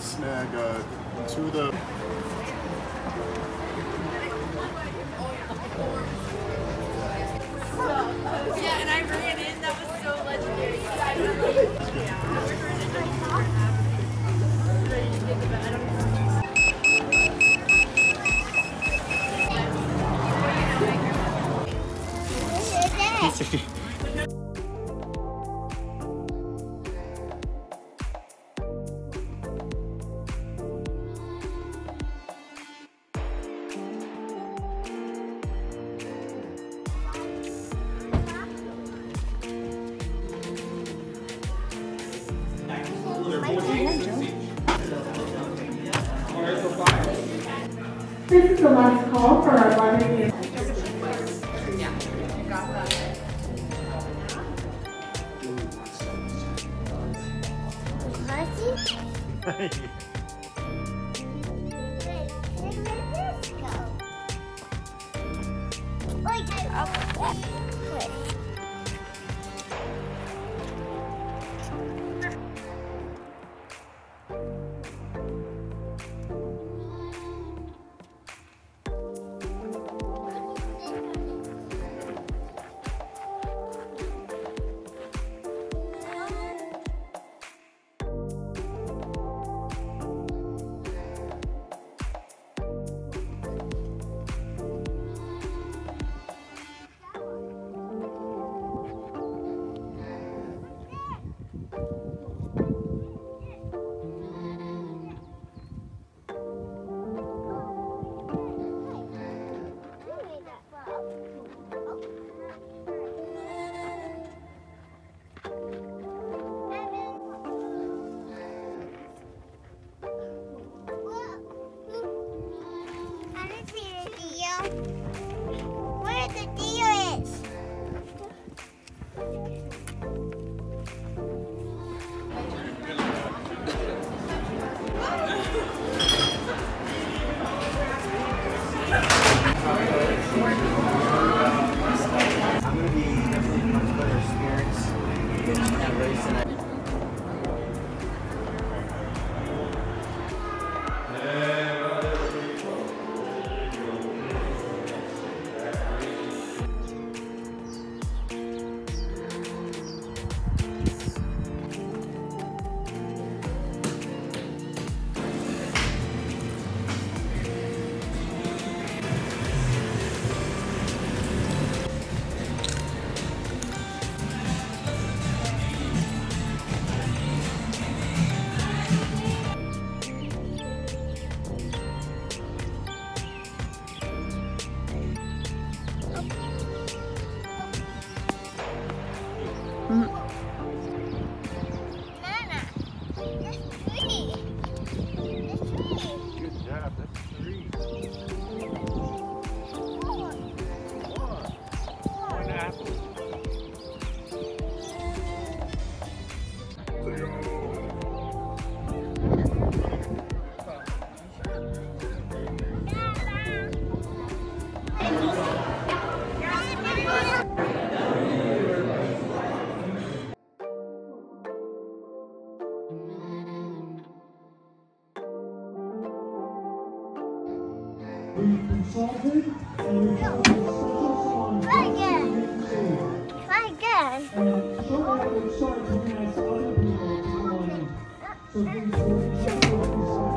snag two of the... Yeah, and I ran in. That was so legendary. This is the last call for our lottery. Yeah, you got that. Try again. Try again. And so that we're sorry to ask other people to come on in. So please,